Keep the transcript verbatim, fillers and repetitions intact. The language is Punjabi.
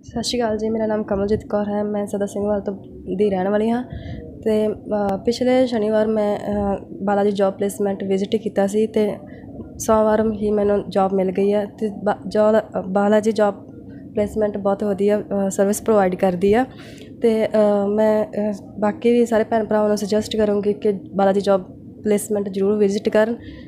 ਸਤਿ ਸ਼੍ਰੀ ਅਕਾਲ ਜੀ। ਮੇਰਾ ਨਾਮ ਕਮਲਜੀਤ ਕੌਰ ਹੈ। ਮੈਂ ਸਦਾ ਸਿੰਘਵਾਲ ਤੋਂ ਦੀ ਰਹਿਣ ਵਾਲੀ ਹਾਂ ਅਤੇ ਪਿਛਲੇ ਸ਼ਨੀਵਾਰ ਮੈਂ Bala ji job placement visit ਕੀਤਾ ਸੀ ਅਤੇ ਸੋਮਵਾਰ ਹੀ ਮੈਨੂੰ ਜੋਬ ਮਿਲ ਗਈ ਹੈ ਅਤੇ ਬਾ ਜੋ ਬਾਲਾ ਜੀ ਜੋਬ ਪਲੇਸਮੈਂਟ ਬਹੁਤ ਵਧੀਆ ਸਰਵਿਸ ਪ੍ਰੋਵਾਈਡ ਕਰਦੀ ਆ ਅਤੇ ਮੈਂ ਬਾਕੀ ਵੀ ਸਾਰੇ ਭੈਣ ਭਰਾਵਾਂ ਨੂੰ ਸੁਜੈਸਟ ਕਰੂੰਗੀ ਕਿ ਬਾਲਾ ਜੀ ਜੋਬ ਪਲੇਸਮੈਂਟ ਜ਼ਰੂਰ ਵਿਜ਼ਿਟ ਕਰਨ।